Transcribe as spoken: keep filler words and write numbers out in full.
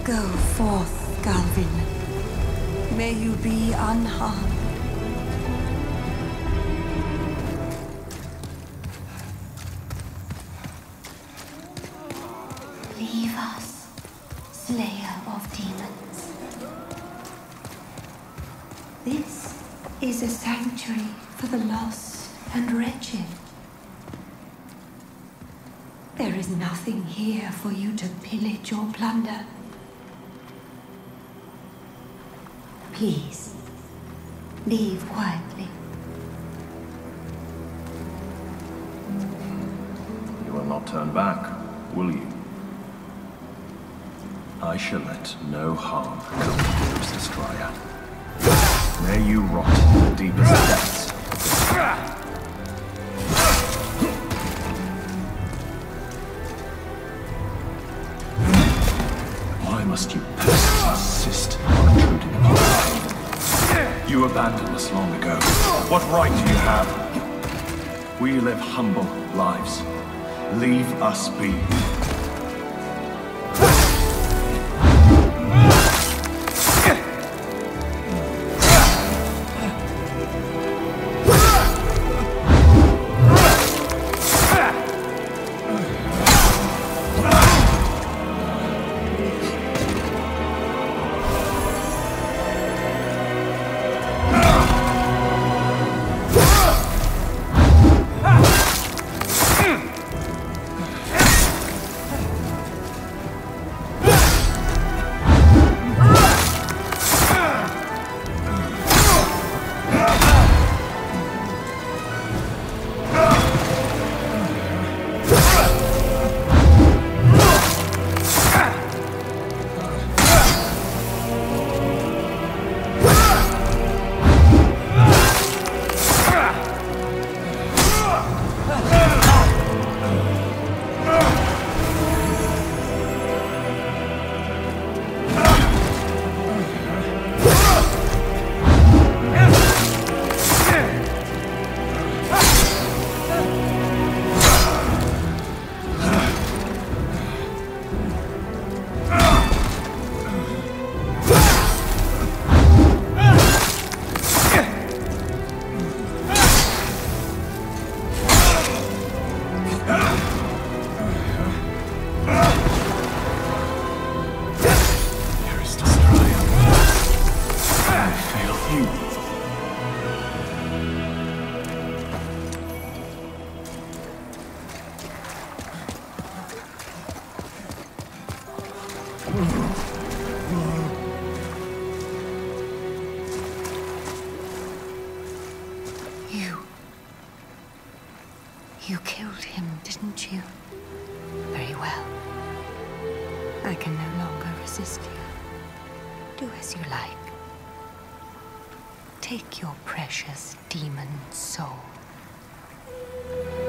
Go forth, Galvin. May you be unharmed. Leave us, Slayer of Demons. This is a sanctuary for the lost and wretched. There is nothing here for you to pillage or plunder. Please, leave quietly. You will not turn back, will you? I shall let no harm come to you, Mister Stryer. May you rot in the deepest depths. Why must you persist on intruding upon us? You abandoned us long ago. What right do you have? We live humble lives. Leave us be. You... You killed him, didn't you? Very well. I can no longer resist you. Do as you like. Take your precious demon soul.